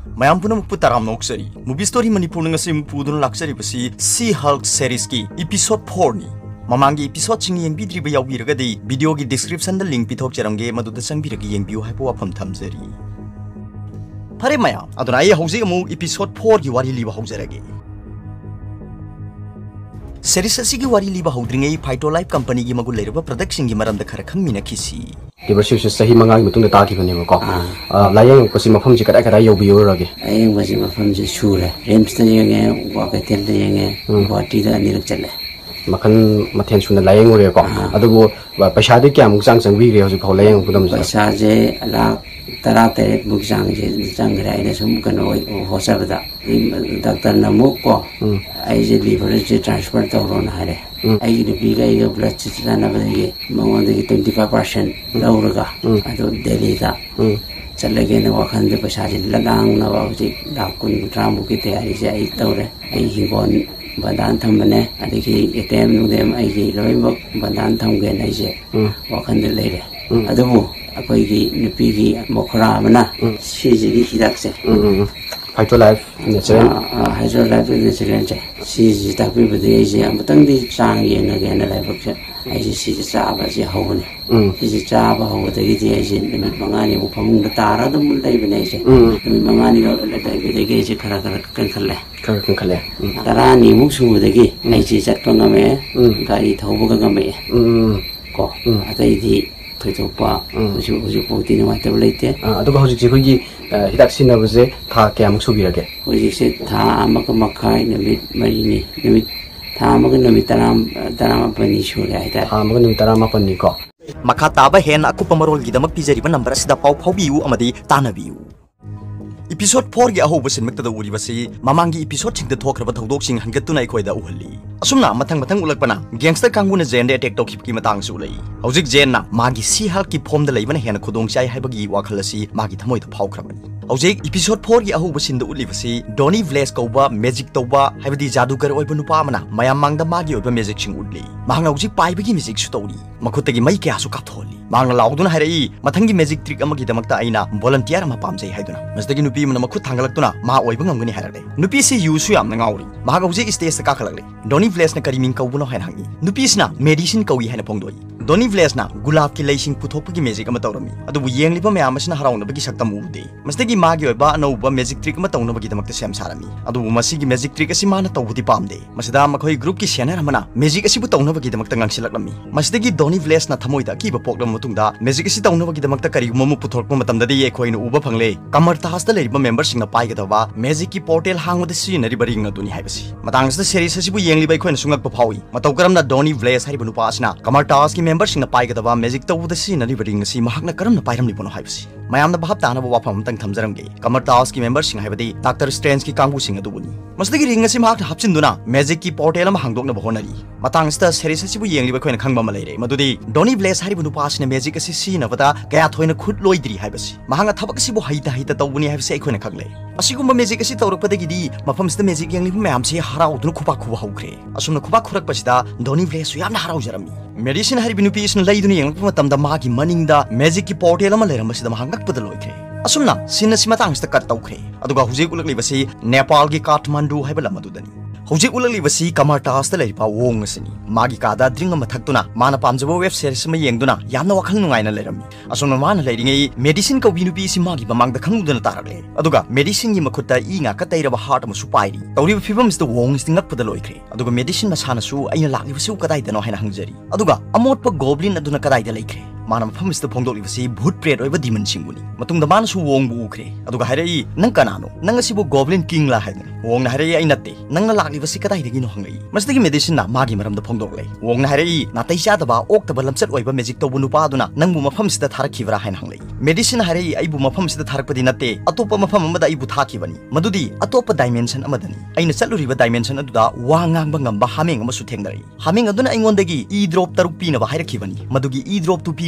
mayam punam putaram noksari movie story Manipur ngasi mupudun laksari basi Sea Hulk series ki episode 4 ni mamangi episode ching yengbidri ba yawbiragadi video gi description da link pithok charamge maduda sangbiragi yengbiu haipo wafam thamjari phare maya aduna ai hauji amu episode 4 gi wari liba haujarage series asigi wari liba haudringai Phyto Life company gi magul lerba production gi maram da khara khamina khisi diversity sahi mangai mutung da ta ki bane ko layang ko si mafam ji kada kada yobiyo rage ayang wasi mafam ji sure remster yenge wa ka tel da yenge body da nirak chale makan mathen suna layang ure ko adugo paisa de kyam sang sang wi re hoji phau layang pudam paisa je ala tara tere buk sang je sang rai na sum kan oi hosa bada doctor na mo ko ai je liver je transfer to ron hare ai ni bi ga ga blood chita na ba ge mawon de 25% lauraga ado delhi da chale ge na wakhan de paisa je ladang na ba ji da kun tramu ki tayari je ai tore ai hi bon badan thambane adiki ATM nu dem ai ji loi mok badan tham ge nai je wakhan de leire adabu akoi gi nupi gi mokhra mana si ji gi hidak se Phyto Life natural Phyto Life natural je si ji ta bi bade je amtang di sang ye na ge na lai bak se ai ji si ji sa ba ji haw ne si ji sa ba haw de gi je ji nimit mangani mu phamung da tara dum lai bane je nimit mangani lo lai bi de ge khara khara kan khalle tara ni mu su de gi ai ji chat pa ngame gari thau ba ngame ko atai di Phytopa uju poti ni mata belite aduga hoji ji hoji hidak sina buje tha kyam subirage hoji se tha amak makhai nimit mari ni nimit tha amak nimit taram pani shure aita tha amak nimit taram pani ko makha taba hen akupa marol gidamak pijari ba number sida pau phaubiu amadi tanabiu episode 4 gi ahoba sinmakta da uri basi mamangi episode sing da thokraba thodok sing hangatuna ikoi da uhalli asumna mathang ulakpana gangster kanguna jen attack to khip ki matang su lei hojik jen na magi Sea Hulk ki form da leibana hena khudong chai haibagi wakhal asi magi thamoi da phau khrabani hojik episode 4 gi ahoba sin da uli basi Donny Vlas kauba magic toba haibadi jadugar oiba nupa amana mayam mangda magi oiba magic sing udli mahang hojik paibagi magic su tawri makhutagi mai kya su katholi mahang lauduna harai mathangi magic trick amagi damakta aina volunteer ma pamjai haiduna masdagi nupi mana makhut thangalakuna ma oiba ngamgani harade nupi si yusu yam ngauri mahang hojik stage ta kakhalakle Donny Vlas na kariming kaubuno hain hangi nupi sna medicine kawi haina pongdoi Donny Vlas na gulab ki leising puthopagi magic ama tawrami adu yeng liba mayam asna harauna bagi saktam ude masdagi magi oiba anouba magic trick ma tawna bagi damakta sem sarami adu masigi magic trick asi mana tawbudi pamde masida makhoi group ki senior amana magic asi bu tawna bagi damakta ngangsilaklami masdagi Donny Vlas na thamoida ki ba poklam matungda magic asi tawna bagi damakta kari gumamu puthorkma matamda de yekhoi na uba phangle kamar tas da leiba member sing na pai ga dawa magic ki portal hangode sinari baring aduni haibasi matang sa series asi bu yeng liba khoi na sungak pa phawi matau karam na Donny Vlas hariba nupa asna kamar tas ki member sing na pai ga dawa magic tawda sinari baring asi mahak na karam na pairam libono haibasi mayam na bahap ta na ba wafam tang thamjaramge kamar tas ki member sing haibadi Dr. Strange ki kangbu sing adubuni masdagi ring asi mahak hapchinduna magic ki portal ma hangdok na bahonari matang sta series asi bu yeng liba khoi na khangba ma leire madudi Donny Vlas hariba nupa asna magic asi sina bada kaya thoina khut loidri haibasi mahanga thabak asi bu haita tawbuni haibasi khoi na khangle asigumba magic asi tawrakpadagi di mafam sta magic yeng liba mayam se harau dunu khupa khuba haukre asumna khuba khurak pasida Donny Vlas yamna harau jarami medicine haribi nupi isna leiduni yeng matamda magi maningda magic ki portal ama leramasi da mahangak padal loikre asumna sinna simatang sta kat tawkre aduga hujik ulakli basi Nepal gi Kathmandu haibala madudani hujik ulakli basi kamar tas ta leipa wong asini magi kada dring ama thaktuna mana pamjabo web series ma yengduna yamna wakhal nungai na lerami asumna mana leiringai medicine ka winupi si magi bamang da khanguduna tarakle aduga medicine gi makhutta inga ka tairaba heart ma su pairi tawri fibam sta wong stingak pada loikre aduga medicine na sana su aina lakli basi kadai da no haina hangjari aduga amot pa goblin aduna kadai da leikre mana mafam sta phongdok libasi bhut pret oiba demon singuni matungda mana su wong bu ukre aduga harai nang kanano nang asibu goblin king la haidani wong na harai ai natte nang lakli basi kadai dagi no hangai masdagi medicine na magi maram da phongdok lei wong na harai na taisa da ba ok ta balamchat oiba magic to bunu pa aduna nang bu mafam sta tharakhibra hain hanglei medicine harai ai bu mafam sta tharakpadi natte atopa mafam amada ai bu thakibani madudi atopa dimension amadani aina chaluriba dimension aduda wa ngang ba ngamba hameng ama su thengdari hameng aduna ingondagi e drop taruk pi na ba hairakibani madugi e drop tu pi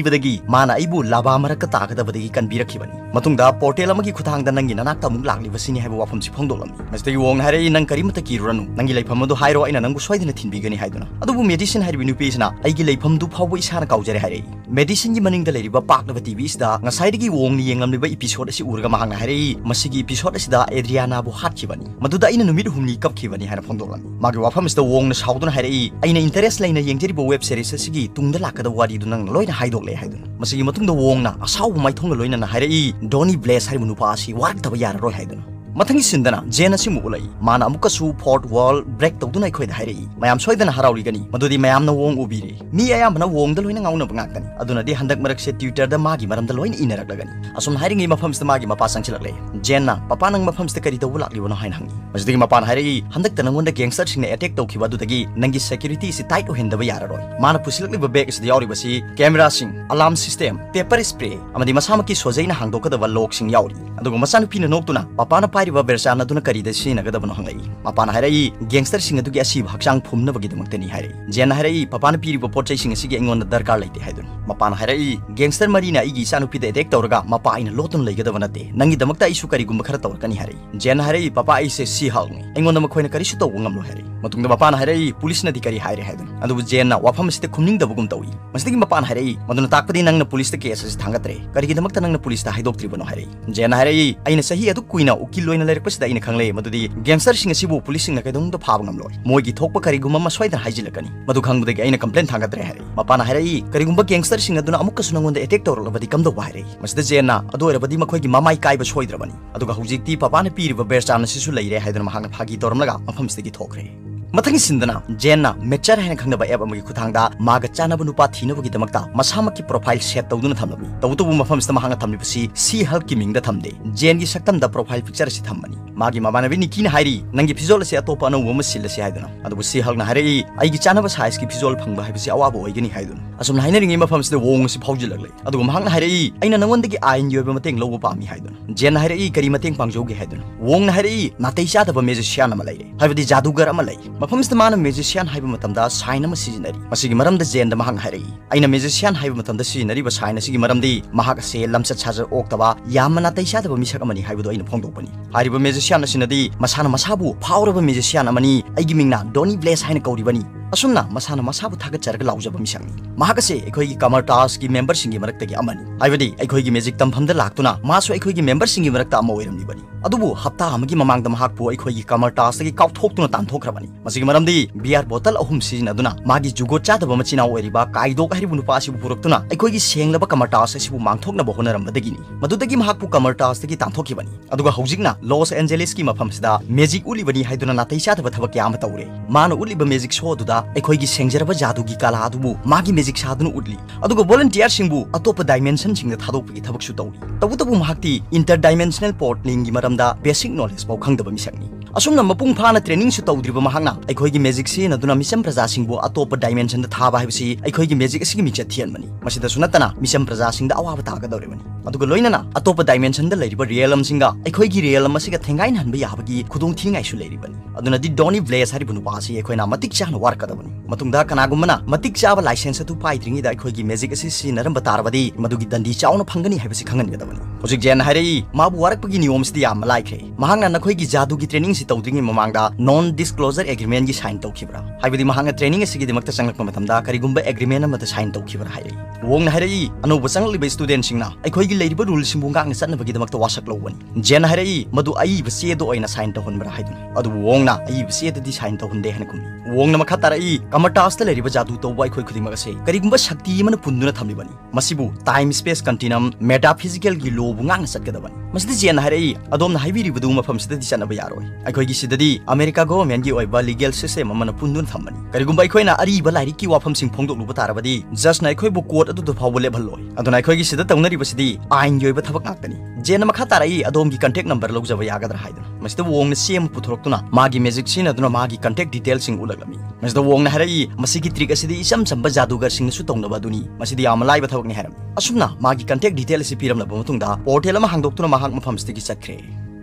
pibadagi mana aibu laba maraka tagadabadagi kanbirakibani matungda portal amagi khuthangda nangi nanakta amuk laklibasini haiba wafam si phongdolami mastagi wong hare nang karimata kiruranu nangi leifam adu hairo aina nangbu soidina thinbigani haiduna adubu medicine haribi nupisina aigi leifam du phawbo isana kaujare hare medicine gi maningda leriba paklaba tv sida ngasaidagi wong ni yengamliba episode asi urga mahangna hare masigi episode sida adriana bu hatkibani maduda aina numit humni kapkibani haina phongdolami magi wafam sida wong na sauduna hare aina interest laina yengjeriba web series asigi tungda lakada wari du nang loina haidokle haiduna masigi matungda wong na asaw maithong loina na hare Donny Blaze hari nupa asi warak taba yara roi haiduna mathangi sindana jena si mulai mana amukasu port wall break tawduna khoi da hairi mayam soidana harauli gani madudi mayam na wong ubire mi ayam na wong da loina ngauna bangakani aduna di handak marak se Twitter da magi maram da loina inarak lagani asum hairi ngi mafam sta magi mapa sangchilakle jena papa nang mafam sta kari tawul lakli wono hain hangi masdigi mapa hairi handak ta nangonda gangster sing na attack tawkhiba dudagi nangi security si tight o henda ba yara roi mana pusilakli ba bag is di yauri basi camera sing alarm system paper spray amadi masamaki sojaina hangdoka da lock sing yauri adugo masanu pina noktuna papa na riba bersan aduna karida sina gadabano hangai mapana harai gangster sing adugi asi bhaksang phumna bagi damaktani harai jena harai papana piriba pochai sing asigi engon darkar laite haidun mapana harai gangster marina igi sanu pide attack tawraga mapa aina lotun leigadabana te nangi damakta isu kari gumba khara tawrkani harai jena harai papa ai se si halni engon damakhoina kari su tawu ngamlo harai matungda mapana harai police na dikari haire haidun adu jena wafam site khumning dabugum tawi masdigi mapana harai maduna takpadi nangna police te case asi thangatre kari gi damakta nangna police ta haidoktribano harai jena harai aina sahi adu kuina ukil loina lerpasida ina khangle madudi gangster sing asibu police sing na kaidong do phab ngamloi moigi thokpa kariguma ma soidan haijilakani madu khangbudagi aina complaint thangadre harai mapana harai karigumba gangster sing aduna amukka sunangonda attack tawrlabadi kamdo harai masda jena adu erabadi makhoigi mamai kaiba soidrabani aduga hujikti papana piriba berchan sisu leire haidana mahangna phagi tawramlaga mafamstagi thokre mathangi sindana jenna mechar haina khangnaba app amagi khuthangda maga chanaba nupa thinabagi damakta masamaki profile set tawduna thamlabi tawtubu mafam sta mahanga thamlibasi si halk ki mingda thamde jen gi saktam da profile picture si thambani magi mamanabi nikina hairi nangi physiol se atopa na woma sil se haiduna adu si halk na hairi ai gi chanaba size ki physiol phangba haibasi awaba oigani haiduna asum haina ringi mafam sta wong si phawjilagle adu mahangna hairi aina nangondagi ain yoba mateng lobo pami haiduna jen hairi kari mateng pangjogi haiduna wong na hairi natai cha da magician ama lai haibadi jadugar ama lai mafam sta mana magician haiba matamda sign ama sijinari masigi maramda jen da mahang hairi aina magician haiba matamda sijinari ba sign asigi maramdi mahak se lamsa chaja oktaba yamana natai cha da misak amani haibado aina phongdokpani hariba magician asinadi masana masabu phawraba magician amani aigi mingna Donny Blaze haina kauribani asumna masana masabu thaga charga laujaba misangni mahakase ekhoi kamar task ki member singi maraktagi amani haibadi ekhoi gi magic tamhamda laktuna maso ekhoi gi member singi marakta ama oiramni bani adubu hapta amagi mamangda mahakpu ekhoi gi kamar task gi kauthoktuna tanthokrabani masigi maramdi beer bottle ahum sizin aduna magi jugo chadaba machina oiriba kaidok haribu nupa asibu puruktuna ekhoi gi senglaba kamar task asibu mangthokna bohonarambadagini madudagi mahakpu kamar task gi tanthokibani aduga hojikna Los Angeles ki mafamsida magic ulibani haiduna natai chadaba thabak yama tawre mana uliba magic show duda ekhoi sengjraba jadu gi kala adubu magi magic sadunu udli adugo volunteer singbu atopa dimension singda thadokpi thabak su tawri tabu mahakti interdimensional portaling gi maramda basic knowledge pau khangdaba misakni asumna mapung phana training su tawdriba mahangna ekhoi gi magic si naduna misam praja singbu atopa dimension da thaba haibsi ekhoi gi magic asigi micha thian mani masida sunatana misam praja singda awaba taga dawre mani adugo loinana atopa dimension da leiriba realm singa ekhoi gi realm asiga thengai nanba yabagi khudong thingai su leiribani aduna di Donny Blaze haribu nupa asi ekhoina matik chana war kadabani matungda kanagumana matik chaba license atu paidringi da ekhoi gi magic asi sinaram batarabadi madugi dandi chauna phangani haibasi khangan gadabani hojik jen hairi mabu warakpagi niyom sidi yam laikre mahangna nakhoi gi jadu gi training si tawdringi mamangda non disclosure agreement gi sign tawkhibra haibadi mahanga training asigi dimakta changlakpa matamda karigumba agreement amata sign tawkhibra hairi wong na hairi anuba changliba student singna ekhoi gi leiriba rule singbu ngakna channa bagi dimakta wasak lawani jen hairi madu ai base do oina sign tawhonbra haidun adu wong na ai base di sign tawhonde hana kum wong na makhatara i kamartas ta leiriba jadu tawba ekhoi khuding magase karigumba shakti mana punduna thamlibani masibu time space continuum metaphysical gi lobu ngakna satgadabani masdi jen hairi adom na haibiri budu mafam sida di chanaba yaroi ekhoi gi sidadi America government gi oiba legal system amana pundun thamani karigumba ekhoina ari ba lairi ki wafam sing phongdok luba tarabadi just na ekhoi bu court adu do phawle bhaloi aduna ekhoi gi sida tawnari basidi ain yoiba thabak ngaktani jen makhatara i adom gi contact number lawjaba yagadra haidana masida wong na sem puthroktuna magi magic sin aduna magi contact details sing ulaglami masida wong na harai masigi trick asidi isam samba jadugar sing su tongna baduni masidi am lai ba thawak ni haram asumna magi contact details si piram laba matungda portal ma hangdoktuna mahak mafam stigi chakre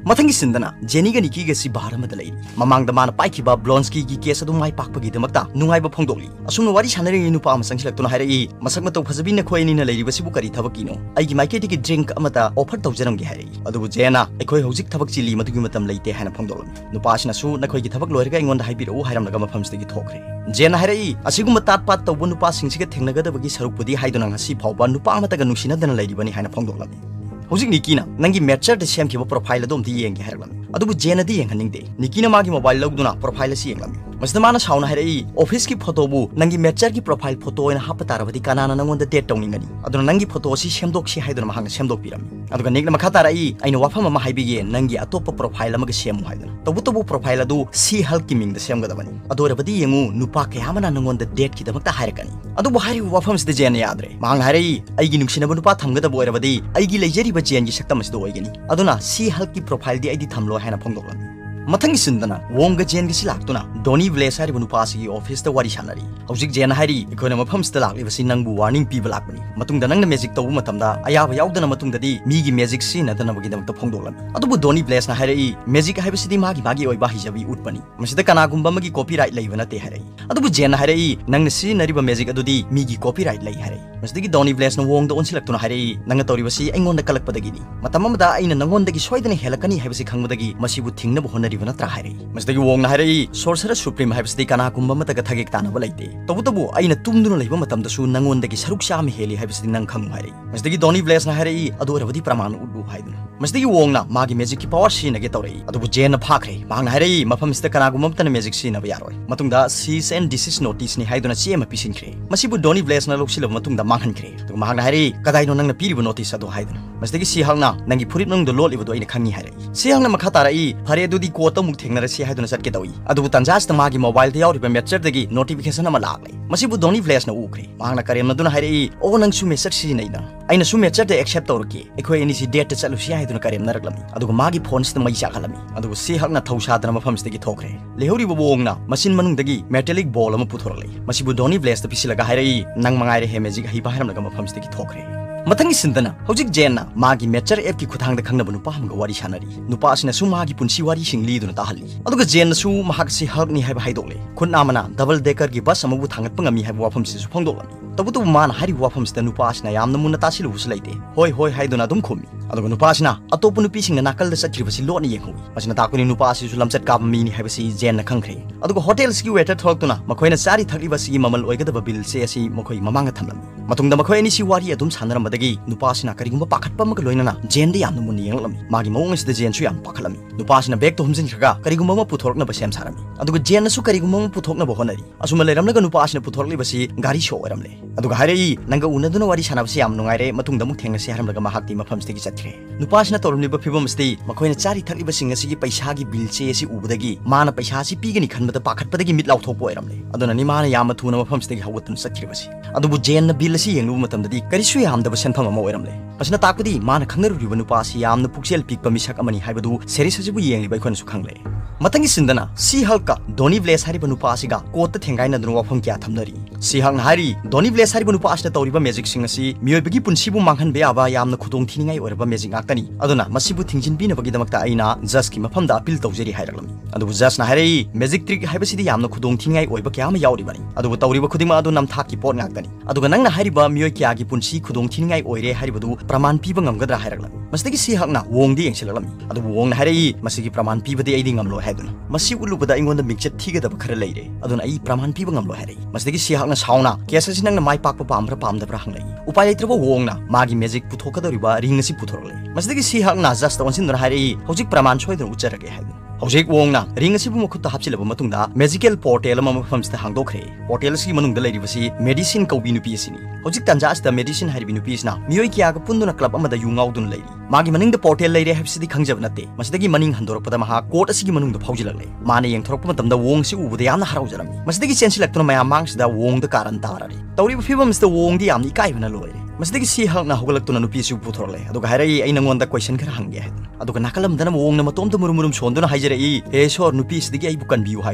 Mathangi sindana Jenny ga Niki ga si bahar ma dalai mamang da mana paiki ba Blonsky gi case adu mai pakpa gi damakta nungai ba phongdoli asumna wari sanare ni nupa ma sangsilak tuna haira I masak ma to phasabi na khoi ni na leiri ba sibu kari thabak kino ai gi maike gi drink amata offer tawjaram gi haira adu jena ekhoi hojik thabak chili matugi matam leite hana phongdol nupa asina su na khoi gi thabak loirga ingon da haibiro hairam naga mafam stegi thokre jena haira asigum tat pat tawbu nupa singsiga thengnaga da bagi sarupudi haiduna ngasi phawba nupa amata ga nusina dana leiri bani hana phongdol Hojik Nikina nangi matcher de sem kiba profile dom di yeng herlam adubu jena di yeng haning de Nikina magi mobile logduna profile si yenglam masdamana sauna harai office ki photo bu nangi matcher ki profile photo ena hapatarabadi kanana nangonda date tongingani aduna nangi photo si semdok si haiduna mahang semdok piram aduga nikna makhatarai aina wafam ma haibige nangi atop profile amaga semu haiduna tobu profile adu si hal ki ming de semgadabani adorabadi yengu nupa kayamana nangonda date ki damakta hairakani adubu hari wafam sde jena yadre mahang harai aigi nuksina nupa thamgada boirabadi aigi leijeri Jen gi sakta masdo oigani aduna si halki profile di id thamlo hena phongdoklan mathang sindana wonga jen gi silaktuna Doni Village hari banu pasi gi office ta wari sanari hojik jen hari ikona mafam sta lakli basi nangbu warning piba lakbani matungda nangna magic tawu matamda ayaba yaudana matungda di mi gi magic si na dana bagi damta phongdoklan adubu Doni Village na hari magic haibasi di magi oiba hijabi utpani masida kana gumba magi copyright leibana te hari adubu jen hari nangna si nariba magic adudi mi gi copyright lei hari masdagi Doni Village na wongda onsilaktuna hari nanga tori basi aingonda kalakpadagini matamamda aina nangondagi soidana helakani haibasi khangmadagi masibu thingna bo honaribana tra hari masdagi wongna hari sorcerer supreme haibasi kana kumba mataga thagek tana balaite tobu aina tumduna leiba matamda su nangondagi saruk sham heli haibasi nang khang hari masdagi Doni Village na hari adu rabadi praman udu haiduna masdagi wongna magi magic ki power si nage tawrei adu jena phakre mangna hari mafam sta kana gumam tan magic si na bayaroi matungda cease and desist notice ni haiduna chema pisinkhre masibu Doni Village na loksilaba matungda manghan kre to mahangna hari kadai no nangna piribu notice adu haiduna masdagi si halna nangi purit nang do lol ibadu aina khangi hari si halna makhata rai phare dudi ko to muk thengna si haiduna satke dawi adu tanjas ta magi mobile de yauri matcher dagi notification ama lagle masibu Doni Village na ukre mahangna karem na duna hari o nang su message si naina aina su matcher de accept tawrki ekhoi ani si date chalu si haiduna karem na raklami adu magi phone sta mai chakalami adu si halna thausa dana mafam stagi thokre lehori bo bongna machine manung dagi metallic ball ama puthorle masibu Doni Village ta pisilaga hari nang mangai re he magic hi baharam naga mafam stagi thokre Matangi sindana hojik jenna magi matcher app ki khuthang da khangna nupa hamga wari sanari nupa asina su magi punsi wari singli duna tahali aduga jenna su mahak si hak ni haiba haidole khunna amana double decker gi bus amabu thangat pangami haiba wafam si su phongdolami tabutu man hari wafam sta nupa asina yamna munna tasilu usulaite hoi haiduna dum khomi aduga nupa asina atopu nupi singna nakal da satri basi loni yenghui asina takuni nupa asi su lamchat ka mi ni haiba si jenna khangkhre aduga hotels ki waiter thoktuna makhoina sari thakli basi mamal oigada ba bill se asi makhoi mamanga thamlami matungda makhoi ni si wari adum sanara dagi nupasina karigumba pakhatpa ma loinana jende yamna muni yenglami magi mawng sida jen su yam pakhalami nupasina bag to humjin khaga karigumba ma puthorkna ba sem sarami aduga jen su karigumba ma puthokna ba honari asuma leramna ga nupasina puthorli basi gari show eramle aduga harei nanga unaduna wari sana basi yam nungaire matungda muk thengna se haramla ga mahakti mafam stegi chathre nupasina torumni ba phibam sti makoina chari thakli ba singa sigi paisa gi bill che si ubudagi mana paisa si pigani khanbada pakhatpadagi mit lauthokpo eramle aduna ni mana yam thuna mafam stegi hawatun sakri basi adubu jen bill si yenglu matamdadi kari su yam da sentham ama oiramle pasina takudi mana khangnaru nupa si yamna puksel pikpa misak amani haibadu series hajibu yengi bai khon su khangle matangi sindana si halka Doni Village hari nupa asiga kota thengai na dunu wafam kya thamnari si hang hari Doni Village hari nupa asna tawriba magic sing asi miyoi bagi punsibu manghan be aba yamna khudong thiningai oraba magic aktani aduna masibu thingjin bina bagi damakta aina judge ki mafam da appeal tawjeri hairaglami adu judge na hari magic trick haibasidi yamna khudong thiningai oiba kya ma yauri bani adu tawriba khudima adu nam thaki pot ngaktani adu nang na hariba miyoi kya gi punsi khudong thiningai oire haribadu praman piba ngamgadra hairaglami masdagi si hakna wongdi yengsilalami adu wongna hari masigi praman pibadi aidi ngamlo haiduna masi ulubada ingonda michet thigada khara leire aduna ai praman piba ngamlo hari masdagi si hakna sauna kesa si nangna mai pakpa pamra pamdabra hanglai upai leitrabo wongna magi magic puthokadoriba ring asi puthorle masdagi si hakna just onsin hari hojik praman soidun ucherage haiduna hojik wongna ring asi bu mukutta hapsilaba matungda magical portal ama mafamsta hangdokre portal si manungda leiribasi medicine kaubi nupi asini hojik tanjasta medicine haribi nupi isna miyoi kya ga punduna club amada yungaudun leiri magi maningda portal leire habsidi khangjab natte masidagi maning handorokpada maha court asigi manungda phaujilagle mana yengthorokpa matamda wong si ubudi yamna haraujarami masidagi sensilaktuna mayam mangsida wongda karan tarari tawriba fibamsta wongdi yamni ikaibana loire masidagi si halna hogalaktuna nupi si puthorle aduga harai ai nangonda question khara hangge haidun aduga nakalam dana wongna matomda murum sonduna haijare e sor nupi sidigi ai bukan biu haidun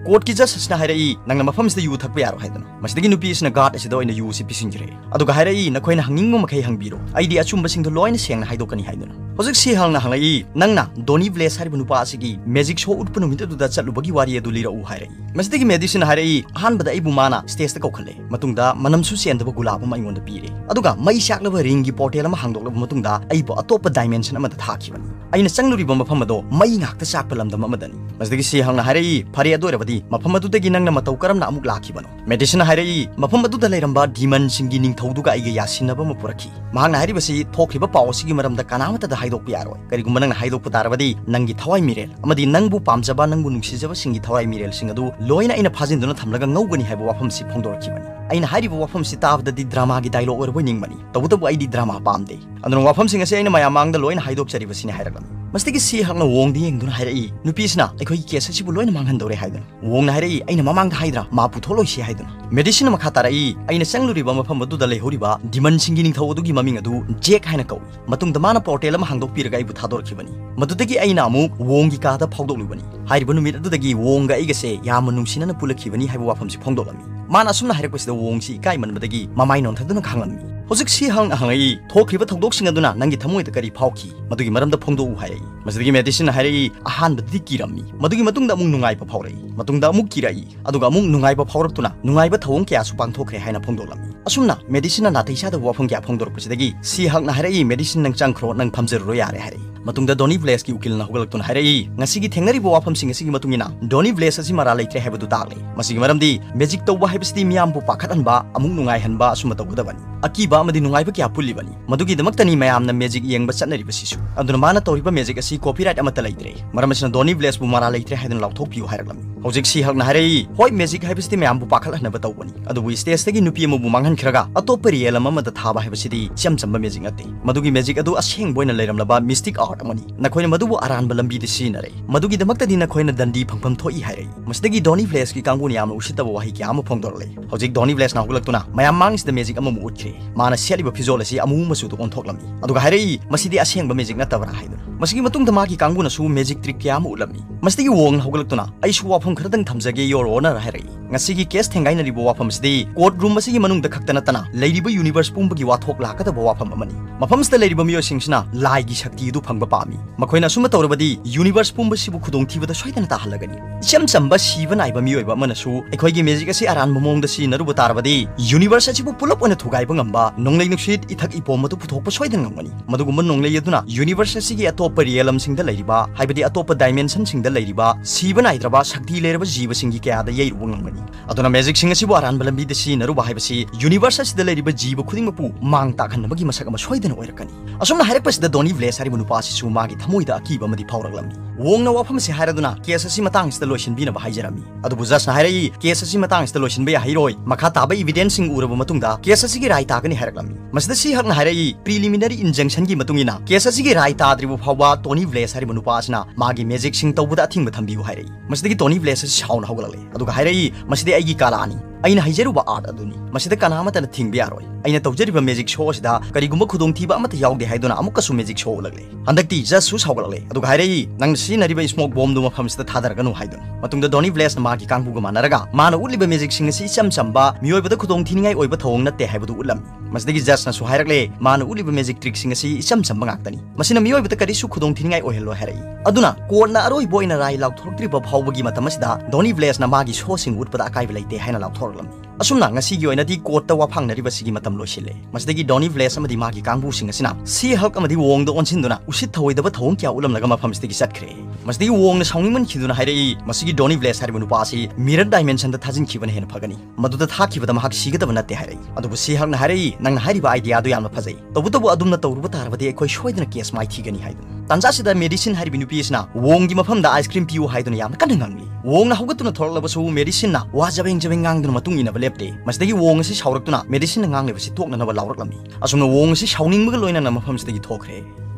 court की justice ना हायरई नंगना मफम से you थकबे यारो हायदन मसिदगी नुपी इसना guard असिदा ओइना you सि पिसिंजरे अदुगा हायरई नखोइना हंगिंगो मखै हंगबिरो आइदि अचुंबा सिंग लोइन सेंगना हाइदोकनी हायदन हजिक सी हंगना हंगई नंगना डोनी ब्लेस हारिबा नुपा असिगी मैजिक शो उटपन नुमित दुदा चलुबगी वारी अदु लिरउ हायरई मसिदगी मेडिसिन हायरई अहानबदा इबु माना स्टेज ता कौखले मतुंगदा मनमसु सेंदबा गुलाब अमा इङोंदा पीरे अदुगा मई साकलबा रिंगी पोर्टल अमा हांगदोकलब मतुंगदा अइबो अतोप डाइमेंशन अमा थाखिबनी अइना चंगलुरिबा मफम अदो मई ngakta sakpa lamdam amadani masdagi si hangna harai phari adoirabadi mafam adudagi nangna matau karamna amuk lakhibano medicine harai mafam aduda leiramba demon singi ning thauduga aiga yasinaba ma puraki mahangna haribasi thokriba pawsigi maramda kanamata da haidokpi yaroi karigumba nangna haidokpu tarabadi nangi thawai mirel amadi nangbu pamjaba nangbu nungsijaba singi thawai mirel singadu loina aina phajinduna thamlaga ngaugani haiba wafam si phongdorkibani aina hariba wafam si tabdadi drama gi dialogue orbo ningmani tabutabu aidi drama pamde andun wafam singa se aina mayamangda loina haidok charibasini hairagami मस्तिगी सी हंगना वोंगदी येंगदुना हायरई नुपीसना अखोई case असिबु lion मांगहनदौरे हायदन वोंगना हायरई अइना ममांगदा हायद्रा मा पुथोलोइसी हायदन medicine मखा तारई अइना चंगलुरिबा मफम अदुदा लेहोरिबा demon सिंगी Ningthou अदुगी ममिंग अदु जेक हायना कौ मतुंगदा माना portal अमा हांगदोकपिरगा अइबु थादोरखिबनी मदुदगी अइना अमुक वोंगी कादा फावदोकलुबनी हायरिबा नुमित अदुदगी वोंगा अइगसे याम नुंसिनना पुलखिबनी हायबु वाफमसि फोंदोलमी माना असुमना हायरकपसिदा वोंगसि इकाय मनबदगी ममाय नोंथदुना खांगलमी हजिक सी हंग हंगई थोखरिबा थौदोकसिंग अदुना नंगी थमोयदा करी फावखि मदुगी मरमदा फोंदोउ हायरई मसदगी मेडिसिन हायरई अहानबदि किरममी मदुगी मतुंगदा अमुक नुंगाइबा फावरई मतुंगदा अमुक किराई अदुगा अमुक नुंगाइबा फावरक्तुना नुंगाइबा थवोंग क्यासु पांथोखरे हायना फोंदोलमी असुमना मेडिसिन नाथैसादा वाफम क्या फोंदोरपसिदगी सी हंगना हायरई मेडिसिन नंग चांखरो नंग फमजरो यारे हायरई मतुंगदा डोनी ब्लेस की उकिल ना हुगलक्तुना हायरई ngasiगी थेंगरिबो वाफमसिंग असिगी मतुंगिना डोनी ब्लेस असि मरा लेत्रे हायबदु तागले मसिगी मरमदी मैजिक तौबा हायबसिदि मियामबु पाखतनबा अमुक नुंगाइहनबा असुम तौगदबनी अकीबा अमदि नुंगाइबा क्या पुलिबनी मदुगी दमक्तनी मयामना मैजिक येंगबा चतनरिबसिसु अदुना माना तौरिबा मैजिक असि कॉपीराइट अमता लेत्रे मरमसिना डोनी ब्लेस बु मरा लेत्रे हायदन लाउथोकपियु हायरगलमी हौजिक सी हगना हायरई होय मैजिक हायबसिदि मयामबु पाखलहनबा तौबनी अदुबु स्टेजतगी नुपी अमबु मांगहनखरगा अतोप रियल अमदा थाबा हायबसिदि चमचमबा मैजिक अते मदुगी मैजिक अदु असेंग बोयना लेरमलबा मिस्टिक आर्ट अमनी नखोयना मदुबु अरानबा लंबी दि सिनरे मदुगी दमक्तदि नखोयना दंडी फंगफम थोई हायरई मसदगी डोनी ब्लेस की कांगुनि याम उसितबा वाहि क्या अम फोंदोरले हौजिक डोनी ब्लेस ना हुगलक्तुना मयाम मांगसिदा मैजिक अममु उठ्रे माना सेलिबा फिजोल असि अमु मसुदु ओंथोकलमी अदुगा हायरई मसिदि असेंगबा मैजिक नतबरा हायदुन मसिगी मतुंगदा मागी कांगुना सु मैजिक ट्रिक क्या अम उलमी मसदगी वोंग हुगलक्तुना अइसु वाफम खरदंग थमजगे योर ओनर हायरई ngasi केस थेंगाइनरिबो वाफम सिदि कोर्ट रूम मसिगी मनुंगदा खक्तना तना लेरिबो यूनिवर्स पुंबगी वाथोक लाकदबो वाफम अमनी मफमसदा लेरिबो मियोसिंगसिना लाइगी शक्ति दु फंगबा पामी मखोइना सुम तौरबदी यूनिवर्स पुंबसिबु खुदोंग थिबदा सोइदना ताहलगनी इचम चंबा सीबा नाइबा मियोइबा मनसु एखोइगी मैजिक असि आरान मोंगदा सि नरुबो तारबदी यूनिवर्स असिबु पुलप ओना थुगाइबा ngamba नोंलै नुक्सित इथक इपोम मदु पुथोकपा सोइदन ngमनी मदुगुम नोंलै यदुना यूनिवर्स असिगी अतोप रियलम सिंगदा लेरिबा हाइबदी अतोप डाइमेंशन सिंगदा लेरिबा सीबा नाइद्रबा शक्ति लेरबा जीव सिंगी कयादा यैरुबो ngमनी अदुना मैजिक सिंग असिबु आरान बलंबी दसि नरुबा हाइबसि यूनिवर्स असिदा लेरिबा जीव खुदिंगमपु मांग ताखनबगी मसक अमा सोइदन ओइरकनी असुमना हाइरकपसिदा डोनी ब्लेस हारिबु नुपासि सु मागी थमोइदा अकीबा मदि फावरगलमनी वोंगना वाफम से हायरदुना केस असि मतंगसिदा लोइसिनबिनबा हाइजरमी अदुबु जसना हायरई केस असि मतंगसिदा लोइसिनबा या हाइरोय मखा ताबा एविडेंस सिंग उरबा मतुंगदा केस असि गी राय तागनी हायरगलमी मसदा सि हकना हायरई प्रिलिमिनरी इंजंक्शन गी मतुंगिना केस असि गी राय ताद्रिबु फावबा टोनी ब्लेस हारिबु नुपासना मागी मैजिक सिंग तौबदा अथिंग थंबियु हायरई मसदगी टोनी ब्लेस असि साउन हौगलले अदुगा हायरई मसदे आइगी कालानी अइना हाइजरुबा आर्ट अदुनी मसिदा कनामतन थिंग बियारोय अइना तौजरिबा मैजिक शो सिदा करिगुम खुदोंग थिबा अमत यावदे हाइदुना अमुकसु मैजिक शो लगले हंदक्ति जसु सावगलले अदुगा हायरई नंग सिनरिबा स्मोक बॉम्ब दु मफमसिदा थादरगनु हाइदुन मतुंगदा डोनी ब्लेस मागी कांगबुगा मानरगा माना उलिबा मैजिक सिंग सि चमचंबा मियोइबदा खुदोंग थिनिंगाय ओइबा थवंग नते हाइबदु उलम मसदगी जसना सु हायरगले माना उलिबा मैजिक ट्रिक सिंग सि चमचंबा गाक्तनी मसिना मियोइबदा करिसु खुदोंग थिनिंगाय ओहेलो हायरई अदुना कोर्टना अरोय बोइना राय लाउथोरक्त्रिबा फावबगी मतमसिदा डोनी ब्लेस ना मागी शो सिंग उटपदा अकाइबा लेते हाइना लाउथोरलम असुमना ngasi gi oina di court ta wafang nariba sigi matam loisile masdagi Donny Vlass amadi magi kangbu sing asina si hak amadi wong do onsin duna usit thawai da thawong kya ulam laga mafam stigi satkhre masdagi wong na sawning man khiduna hairei masigi Donny Vlass haribu nupa si mirror dimension da thajin khibana hen phagani maduda thakhiba da mahak siga da natte hairei adu si hak na hairei nang na hairiba idea do yamna phajai tabu adum na tawruba tarbadi ekoi shoidana case mai thigani haidun tanza sida medicine haribi nupi isna wong gi mafam da ice cream piu haiduna yamna kanangangli wong na hugatuna thorlaba su medicine na wa jabeng ngang duna matung ina lepte masdagi wong si shauraktuna medicine ngang le basi tokna na lauraklami asumna wong si shauning maga loina na mafam sidagi thokre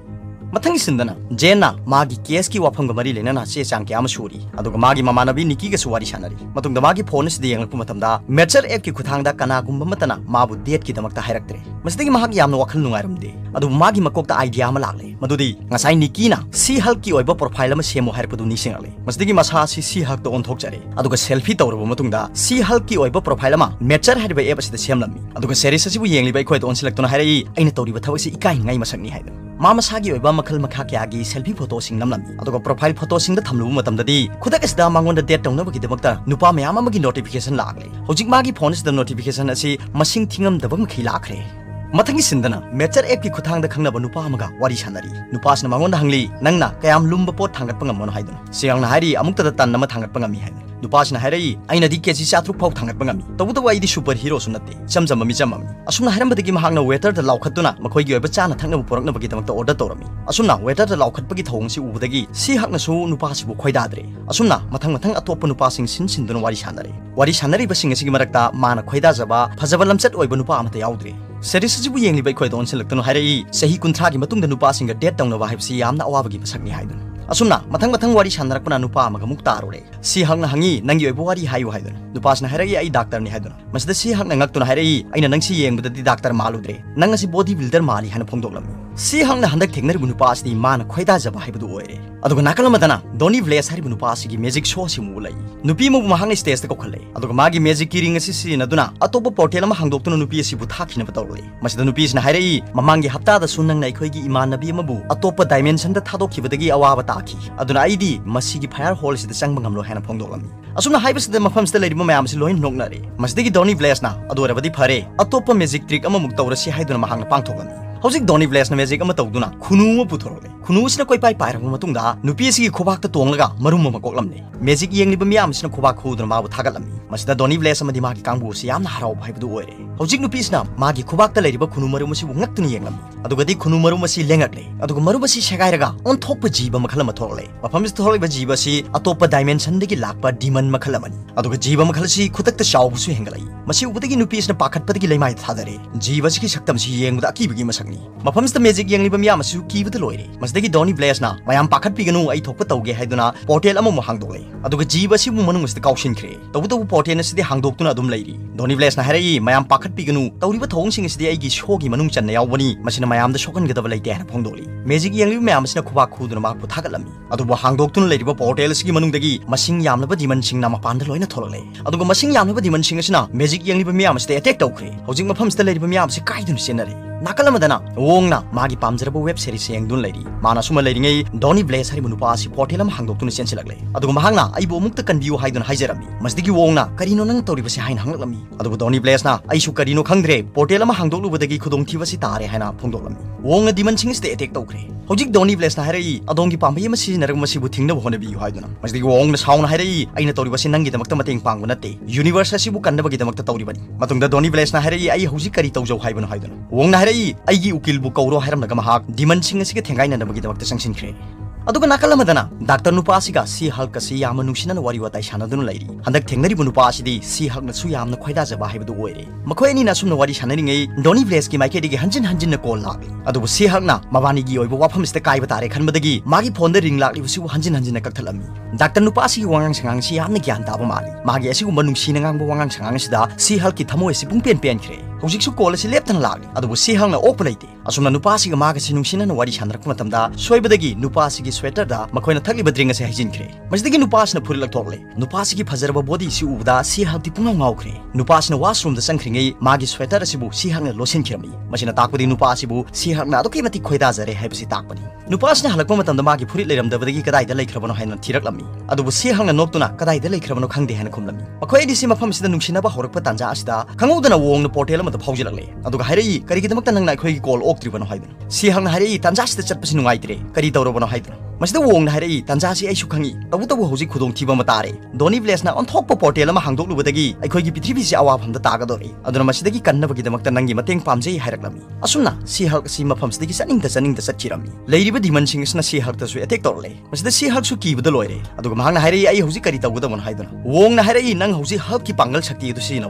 मथंग सिंदना जेना मागी case की वाफम मरी लेना चे चांग क्या सूरी मागी ममानबी निकी के सुवारी सानरी मागी phone से येंगलपमतमदा मेचर एप की खुथांगदा कनागुंबा मतना माबु डेट की दमकता हायरक्तरे मसदगी महाग यामना वखल नुंगारमदे मागी मकोकता आइडिया अमा लागले मदुदी ngasai nikina si halk ki oiba profile ama semo hairpadu nisingale masdigi masa si halk to onthokjare aduga selfie tawrabo matungda si halk ki oiba profile ama matcher hariba app asida semlami aduga series asibu yengliba ikoi to onsilaktuna hairi aina tawriba thawasi ikai ngai masakni haida mama sagi oiba makhal makha kya gi selfie photo sing namlami aduga profile photo sing da thamlu matamdadi khudak asida mangonda date tawna bagi demakta nupa mayam amagi notification lagle hojik magi phone asida notification asi masing thingam dabam khi lakhre मथंगी सिंदना मेचर app की खुथांग खंगनब नुपा अमगा वारी सानरी नुपासना मंगोंदा हंगली नंगना कयाम लुम्ब pot थांगतप ngamon हाइदन सियांगना हारि अमुक्तदा तन नम थांगतप ngami हाइदन नुपासना हाइरई आइना दि KG चाथ्रुक फाउ थांगतप ngami तबुतबु आइदि सुपर हीरो सुनते समजम मि चमम असुमना हाइरमदगी महांगना वेटर द लाउखतुना मखोइगी ओइबा चाना थांगनब पोरकनबगी दमक्ता ऑर्डर तौरमी असुमना वेटर द लाउखतपगी थौंगसि उबदगी सि हाकनसु नुपासिबु खोइदाद्रे असुमना मथंग मथंग अतोप नुपासिंग सिन वारी सानरी बसिंग असिगी मरक्ता माना खोइदाजबा फजबा लमचत ओइबा नुपा अमता याउद्रे series asibu yengliba ikoi don selektono hairi sahi kunthra gi matungda nupa singa date tawna haibsi yamna awabagi masakni haidun asumna mathang wari sandarakpana nupa amaga mukta arore si hangna hangi nangi oibu wari hayu haidun nupasna hairi ai doctor ni haidun masda si hangna ngaktuna hairi aina nangsi yengbudadi doctor maludre nangasi body builder mali hana phongdoklami si hangna handak theknari nupa asdi mana khoida jaba haibudu oire aduga nakalamadana doni vles haribu nupa asigi magic show simu lai nupi mu mahang stage ta kokhale aduga magi magic kiring asi naduna atopa portal ma hangdoktuna nupi asibu thakina batawle masida nupi sna hairi mamangi hapta da sunang nai khoigi imanabi mabu atopa dimension da thadokibadagi awaba taki aduna aidi masigi fire hole sida changba ngamlo hana phongdoklami asumna haibasida mafamsida leiriba mayam si loin noknare masidagi doni vles na adorabadi phare atopa magic trick ama muktawrasi haiduna mahang pangthoklami हौजिक Dony Bless magic तौदुना खुनु पुथोरले खुनुसिना कोई पाई पाइरब मतुंगा नुपीसी खुबाक तोंगलगा मरुम मकोकलमने magic येंगलिब मियामसिना खुबाक खुदुना माबु थागलमि मसिदा दोनी bless अमदि मागी कांगबुसि यामना हराव भाइबदु ओइरे हौजिक नुपीसिना मागी खुबाक लेरिब खुनु मरुमसि बुंगक्तुनि येंगलमि अदुगदि खुनु मरुमसि लेंगकले अदुग मरुमसि सेगाइरगा ओनथोप जीव मखल मथोरले मफमस थोरलिब जीवसि अतोप डायमेंशन दगी लाकपा डीमन मखल अमनि अदुग जीव मखलसि खुतक्त चावबुसु हेंगलै मसि उबदगी नुपीसिना पाखतपदगी लेमाइ थादरे जीवसि सक्तमसि येंगदा अकीबगी मसक मफमसद मैजिक येंगलिब मियामसु कीबद लोइरे मसदगी दोनी ब्लेसना मयाम पाखत पिगनु आई थोप तौगे हाइदुना पोर्टल अमु हांगदोले अदुगा जीवसि बु मनुंगसद काउसिनख्रे तबुतबु पोर्टल असदि हांगदोक्तुना अदुम लैरी दोनी ब्लेसना हाइरई मयाम पाखत पिगनु तौरिबा थौंगसिंग असदि आइगी शोगी मनुंग चन्ना यावबनी मसिना मयामदा शोकनगदब लैते हाना फोंगदोली मैजिक येंगलिब मियामसिना खुबा खुदुना माकु थागलमी अदुबु हांगदोक्तुना लैरिबा पोर्टल असदि मनुंगदगी मसिंग यामनबा दिमन सिंग नामा पांदा लोइना थोलले अदुगा मसिंग यामनबा दिमन सिंग असना मैजिक येंगलिब मियामसदि अटैक तौख्रे हौजिक मफमसदा लैरिबा मियामसि काइदुना सेनरे नाकलमदना वोंगना मागी पामजरब वेब सीरीज येंगदुन लैरी माना सुमा लैरिङै दोनी ब्लेस हरिबु नुपा असि पोर्टल अमा हांगदोक्तुना सेनसिलगले अदुगा महांगना आइबु मुक्त कन्बियु हाइदुन हाइजरमी मसदिगी वोंगना करिनो नंग तौरिबसि हाइन हांगलमी अदुगा दोनी ब्लेसना आइसु करिनो खंगद्रे पोर्टल अमा हांगदोक्लुबदगी खुदोंथिबसि तारे हाइना फोंगदोक्लमी वोंगना दिमन सिंगसते अटैक तौख्रे हौजिक दोनी ब्लेसना हाइरई अदोंगी पामबई अमा सिजनरग मसिबु थिंगनब होनबियु हाइदुना मसदिगी वोंगना साउना हाइरई आइना तौरिबसि नंगी दमक्ता मतेंग पांगबु नते यूनिवर्स असिबु कन्नबगी दमक्ता तौरिबनी मतुंगदा दोनी ब्लेसना हाइरई आई हौजिक करि तौजौ हाइबनु हाइदुना वोंगना हाइरई आइगी किलबु कौरो हाइरमनगा महाक दिमन सिंग असिगे थेंगाइननबगी दमक्ता संगसिनख्रे अदुगा नाकलमदना डॉक्टर नुपासिगा सी हल्क असि याम नुसिनन वारी वाताई सानदुन लैरी हंदक थेंगनरिबु नुपासिदि सी हल्कन सु यामन खोइदा जबा हाइबदु ओइरे मखोयनी ना सुमन वारी सानरिङै दोनी ब्लेस की माइकेदिगे हंजिन हंजिन कॉल लागली अदुबु सी हल्कना मबानीगी ओइबो वाफमस्ते काइबा तारे खनबदगी मागी फोन द रिंग लागलिबसु हंजिन हंजिन कक्थलमी डॉक्टर नुपासिगी वांगांग संगांग सि यामन ग्यान ताबा माली मागी असिगुम नुसिन ngang वांगांग संगांग सिदा सी हल्की थमोय सि पुंग पेन पेनख्रे हौजिकसु कॉल असि लेप्तन लागली अदुबु सी हल्कना ओप लैते असुमना नुपासिगा मागसि नुसिनन वारी सानरक मतमदा सोइबदगी नुपासिगी स्वेटर दा मखोयना थकलिबा ड्रिंग असे हाइजिनख्रे मसदिगी नुपासना फुरिलक थोरले नुपासिगी फजरबा बॉडी सि उबदा सि हल्ती पुंगाव ngaukre नुपासना वाशरूम दा संख्रिङै मागी स्वेटर असिबु सि हल्कना लोसिनखिरमी मसिना ताकबदि नुपासिबु सि हल्कना अदुकै मति खोइदा जरे हाइबसि ताकबनी नुपासना हलकपा मतमदा मागी फुरित लेरमदबदगी कदाइदा लैख्रबनो हाइना थिरकलमी अदुबु सि हल्कना नोक्तुना कदाइदा लैख्रबनो खंगदे हाइना खुमलमी मखोयदि सि मफमसिदा नुसिनबा हौरकपा तांजा असिदा खंगौदना वोंगना पोर्टल अमदा फाउजिलकले अदुगा हाइरई करिगिदमक्ता नंगना अखोयगी कॉल ओक्त्रिबनो हाइदुना सि हल्कना हाइरई तांजासिदा चटपसि नुंगाइत्रे करि तौरबनो हाइदुना मसिदा वोंगना हाइरई तांजासि आइसु खंगी तबु हौजिक खुदोंथिबा मतारे दोनी ब्लेसना ऑनथोकपा पोर्टल अमा हांगदोक्लुबदगी अखोयगी पृथ्वीसि अवाफमदा तागदोरे अदुना मसिदगी कन्नबगिदमक्ता नंगी मतेंग पामजै हाइरकलमी असुमना सि हल्क सि मफमसिदगी चनिंगदा चटखिरमी लैरिबा दिमन सिंगसना सि हल्कतसु अटैक तौरले मसिदा सि हल्कसु कीबदा लोइरे अदुगा महांगना हाइरई आई हौजिक करि तौगदमन हाइदुना वोंगना हाइरई नंग हौजिक हल्ककी पांगल शक्ति अदु सिनौ हाइदुना